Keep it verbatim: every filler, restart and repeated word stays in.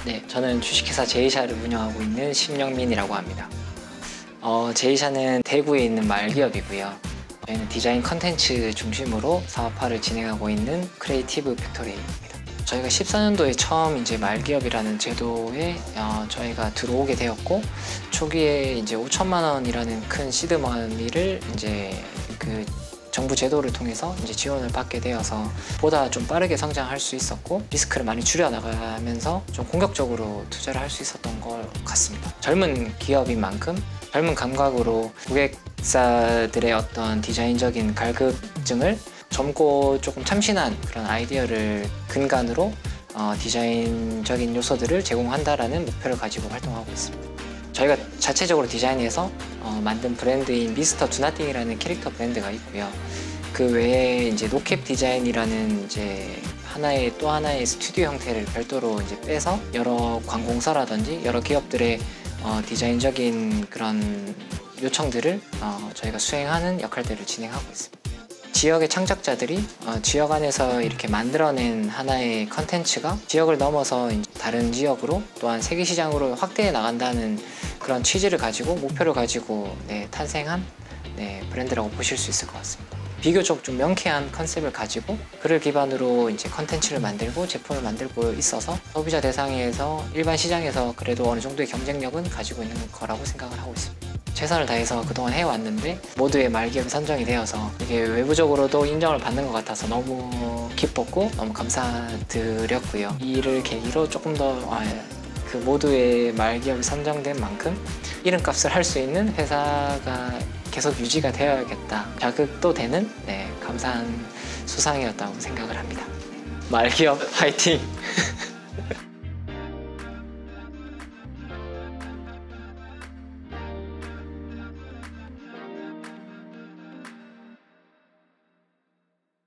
네, 저는 주식회사 제이샤를 운영하고 있는 심영민이라고 합니다. 어, 제이샤는 대구에 있는 말기업이고요. 저희는 디자인 컨텐츠 중심으로 사업화를 진행하고 있는 크리에이티브 팩토리입니다. 저희가 십사 년도에 처음 이제 말기업이라는 제도에 어, 저희가 들어오게 되었고, 초기에 이제 오천만 원이라는 큰 시드 머니를 이제 그 정부 제도를 통해서 이제 지원을 받게 되어서 보다 좀 빠르게 성장할 수 있었고, 리스크를 많이 줄여나가면서 좀 공격적으로 투자를 할 수 있었던 것 같습니다. 젊은 기업인 만큼 젊은 감각으로 고객사들의 어떤 디자인적인 갈급증을 젊고 조금 참신한 그런 아이디어를 근간으로 어, 디자인적인 요소들을 제공한다라는 목표를 가지고 활동하고 있습니다. 저희가 자체적으로 디자인해서 어, 만든 브랜드인 미스터 두나띵이라는 캐릭터 브랜드가 있고요. 그 외에 이제 노캡 디자인이라는 이제 하나의 또 하나의 스튜디오 형태를 별도로 이제 빼서 여러 관공서라든지 여러 기업들의 어, 디자인적인 그런 요청들을 어, 저희가 수행하는 역할들을 진행하고 있습니다. 지역의 창작자들이 어, 지역 안에서 이렇게 만들어낸 하나의 컨텐츠가 지역을 넘어서 다른 지역으로 또한 세계 시장으로 확대해 나간다는 그런 취지를 가지고 목표를 가지고 네, 탄생한 네, 브랜드라고 보실 수 있을 것 같습니다. 비교적 좀 명쾌한 컨셉을 가지고 그를 기반으로 이제 컨텐츠를 만들고 제품을 만들고 있어서 소비자 대상에서 일반 시장에서 그래도 어느 정도의 경쟁력은 가지고 있는 거라고 생각을 하고 있습니다. 최선을 다해서 그동안 해왔는데 모두의 말기업이 선정이 되어서 이게 외부적으로도 인정을 받는 것 같아서 너무 기뻤고 너무 감사드렸고요. 이 일을 계기로 조금 더 그 모두의 말기업이 선정된 만큼 이름값을 할 수 있는 회사가 계속 유지가 되어야겠다. 자극도 되는 네, 감사한 수상이었다고 생각을 합니다. 말기업 화이팅!